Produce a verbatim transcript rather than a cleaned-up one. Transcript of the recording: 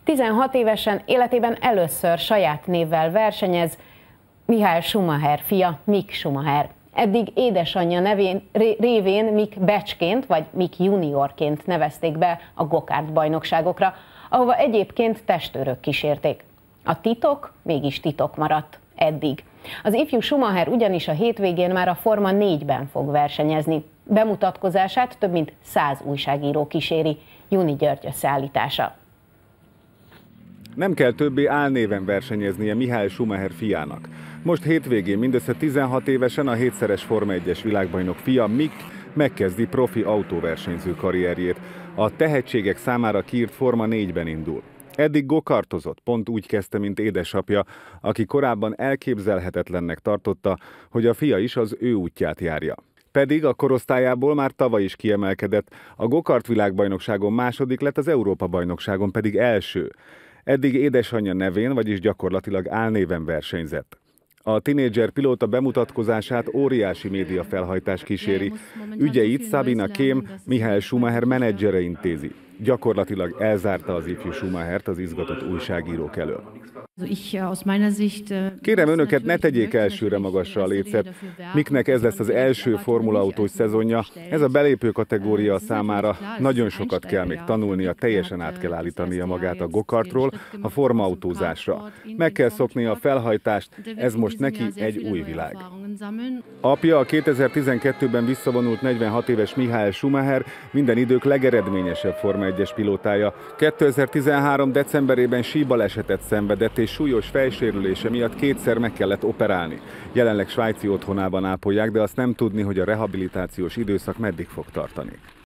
tizenhat évesen életében először saját névvel versenyez Michael Schumacher fia, Mick Schumacher. Eddig édesanyja nevén, révén Mick Becsként vagy Mick juniorként nevezték be a gokart bajnokságokra, ahova egyébként testőrök kísérték. A titok mégis titok maradt eddig. Az ifjú Schumacher ugyanis a hétvégén már a Forma négyben fog versenyezni. Bemutatkozását több mint száz újságíró kíséri. Juni György összeállítása. Nem kell többé álnéven versenyeznie Michael Schumacher fiának. Most hétvégén mindössze tizenhat évesen a hétszeres Forma egyes világbajnok fia Mick megkezdi profi autóversenyző karrierjét. A tehetségek számára kiírt Forma négyben indul. Eddig gokartozott, pont úgy kezdte, mint édesapja, aki korábban elképzelhetetlennek tartotta, hogy a fia is az ő útját járja. Pedig a korosztályából már tavaly is kiemelkedett, a gokart világbajnokságon második lett, az Európa-bajnokságon pedig első. Eddig édesanyja nevén, vagyis gyakorlatilag álnéven versenyzett. A tinédzser pilóta bemutatkozását óriási média felhajtás kíséri. Ügyeit Sabina Kehm, Michael Schumacher menedzsere intézi. Gyakorlatilag elzárta az ifjú Schumachert az izgatott újságírók elől. Kérem önöket, ne tegyék elsőre magasra a lécet. Micknek ez lesz az első formulaautós szezonja. Ez a belépő kategória számára nagyon sokat kell még tanulnia, teljesen át kell állítania magát a gokartról a formautózásra. Meg kell szoknia a felhajtást, ez most neki egy új világ. Apja, a kétezer-tizenkettőben visszavonult negyvenhat éves Michael Schumacher, minden idők legeredményesebb Forma egyes pilótája. kétezer-tizenhárom decemberében síbalesetet szenvedett, és súlyos fejsérülése miatt kétszer meg kellett operálni. Jelenleg svájci otthonában ápolják, de azt nem tudni, hogy a rehabilitációs időszak meddig fog tartani.